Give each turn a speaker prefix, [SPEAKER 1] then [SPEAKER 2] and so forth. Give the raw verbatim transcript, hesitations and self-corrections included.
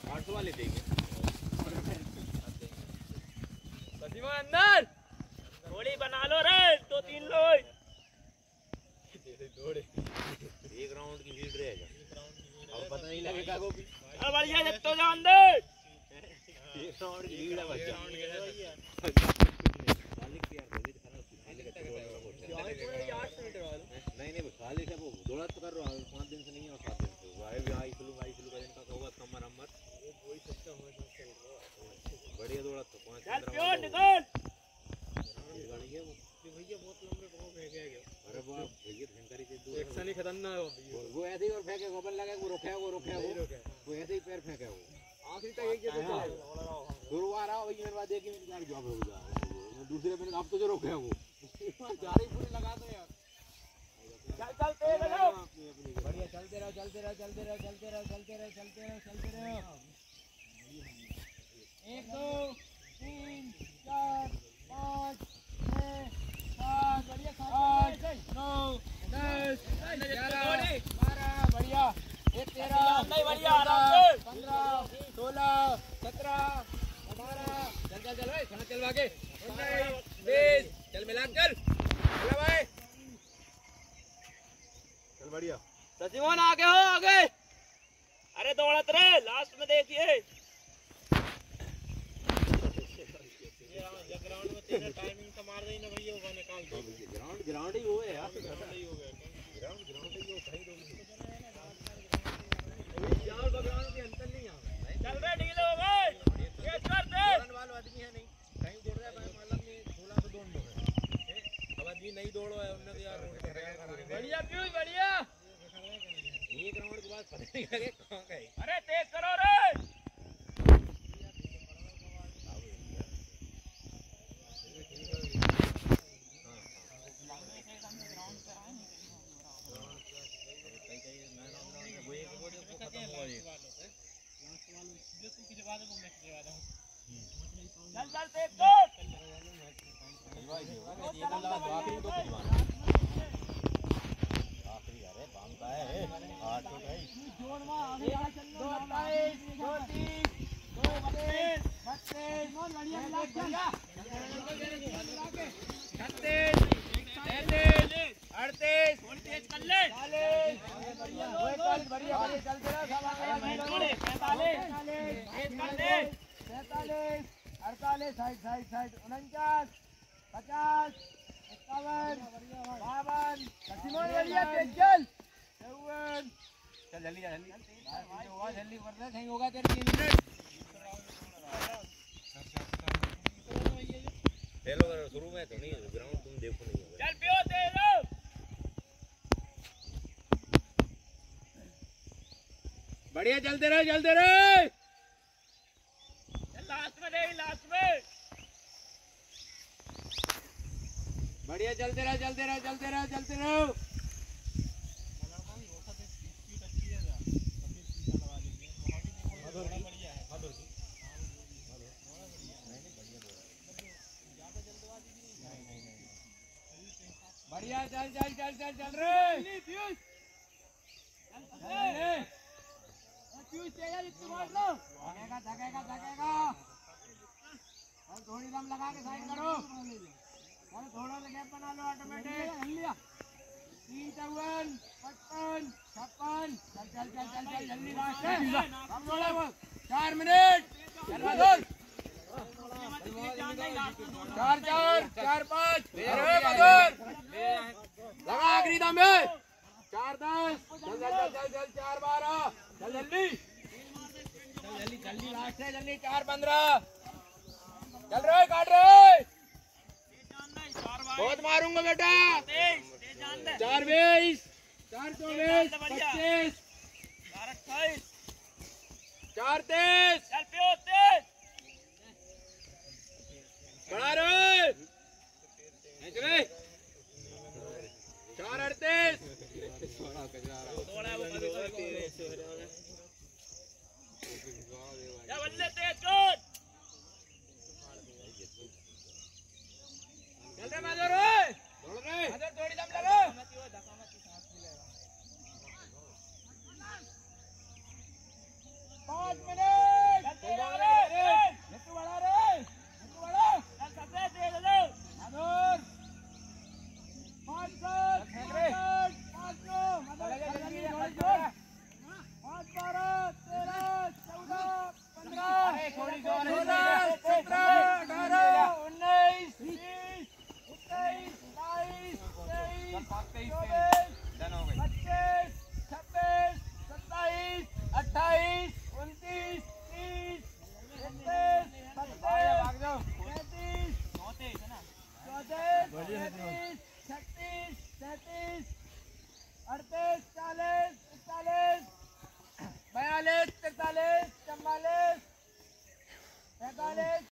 [SPEAKER 1] आठ सौ वाले देंगे
[SPEAKER 2] अंदर थोड़ी बना लो रे दो तीन लोग
[SPEAKER 1] एक राउंड की लीड रहेगा अब पता नहीं लगेगा वो भी
[SPEAKER 2] अरे बढ़िया जब तो जान दे
[SPEAKER 1] एक राउंड की लीड है बच्चा मालिक यार जल्दी दिखाना नहीं नहीं खाली से वो दौड़ा तो कर रहा है पाँच दिन से नहीं है और सात दिन से वो आए भी आई फ्लू आई फ्लू का दिन का होगा कमर अमर वही सिस्टम है बढ़िया दौड़ा तो पाँच
[SPEAKER 2] निकल निकल
[SPEAKER 1] गाड़ी है वो भैया बहुत लंबे बहुत फेंक गया अरे वो भैया भयंकर ही दूर एक्शन ही खतरनाक है वो ऐसे ही और फेंके गोबर लगा वो रोके वो रोके वो वो ऐसे ही पैर फेंके वो आखिरी तक एक जगह चला शुरू आ रहा वही मेरे बाद देखी मेरी गाड़ी जॉब रुक जा दूसरे पे अब तो जो रोके वो गाड़ी पूरी लगा दो यार
[SPEAKER 2] चल चल तेज हो
[SPEAKER 1] बढ़िया चलते रहो चलते रहो चलते रहो चलते रहो चलते रहो चलते रहो चलते रहो
[SPEAKER 2] एक दो तीन चार पाँच छः सात आठ नौ दस ग्यारह बारह बढ़िया एक तेरह पंद्रह सोलह सत्रह अठारह चल चल चल भाई खाना चल आगे उन्नीस बीस चल मिला चल चल भाई
[SPEAKER 1] चल बढ़िया
[SPEAKER 2] सचिमोहन आगे हो आगे अरे दौड़त रहे लास्ट में देखिए ग्राउंड में तेरा टाइमिंग तो मार देना भैया वो निकाल दो
[SPEAKER 1] ग्राउंड ग्राउंड ही हो है यार
[SPEAKER 2] ग्राउंड ही हो गया
[SPEAKER 1] ग्राउंड ग्राउंड ही हो कहीं दो यार ग्राउंड के अंतर नहीं आ
[SPEAKER 2] चल रे ढीले हो गए ये कर दे
[SPEAKER 1] दौड़ने वाला आदमी है नहीं कहीं दौड़ रहा है मतलब में सोलह से दौड़ लो अब आदमी नहीं दौड़ो है उन्होंने तो यार
[SPEAKER 2] बढ़िया पीयूष बढ़िया
[SPEAKER 1] एक राउंड के बाद पता नहीं लगे कहां गए
[SPEAKER 2] अरे तेज करो रे चल चल तेज कर
[SPEAKER 1] आखिरी अरे बाम का है आठ तो है
[SPEAKER 2] जोड़ में आगे चलना दो बाईस दो तीस दो बत्तीस बत्तीस बढ़िया बढ़िया छत्तीस तैंतीस अड़तीस थोड़ी तेज कर ले बढ़िया बढ़िया चलते रहो पैंतालीस सैंतालीस अड़तालीस साठ साठ साठ उनचास पचास इक्यावन बावन सचिमोहन बढ़िया तेज चल चौवन चल जल्दी जल्दी जल्दी वर्षा कहीं होगा तेरे तीन मिनट
[SPEAKER 1] हेलो शुरू में तो नहीं ग्राउंड तुम देखो नहीं
[SPEAKER 2] चल पियो तेज हो
[SPEAKER 1] बढ़िया चलते रहो चलते रहो
[SPEAKER 2] लास्ट में दे लास्ट में
[SPEAKER 1] बढ़िया चलते रहो चलते रहो चलते रहो चलते रहो
[SPEAKER 2] बढ़िया चल चल चल चल चल रे पीयूष पीयूष तेज इस्तेमाल लो थकेगा थकेगा थकेगा और थोड़ी दम लगा के साइड करो चलो थोड़ा सा गैप बना लो ऑटोमेटिक तीन चौवन पचपन छप्पन चल चल चल चल चल जल्दी लास्ट है हम थोड़ा बहुत चार मिनट चल बदल चार चार चार पाँच बदल लगा आखिरी दम में चार दस चल चल चल चल चल चार बारह चल जल्दी चल जल्दी जल्दी लास्ट है जल्दी चार पंद्रह चल रहे काट रहे बहुत मारूंगा बेटा चार बीस चार चौबीस पच्चीस चार अट्ठाईस चार तेईस चल पियो तेज बढ़ा रहे चार अड़तीस तेज चल रे माधुर दौड़ रे माधुर थोड़ी दम लगा पाँच मिनट चौबीस, पच्चीस, छब्बीस, सत्ताईस, अट्ठाईस, उनतीस, तीस, इकतीस, बत्तीस, तैंतीस, चौंतीस, पैंतीस, छत्तीस, सैंतीस, अड़तीस, चालीस, इकतालीस, बयालीस, तिरतालीस, चवालीस, पैंतालीस,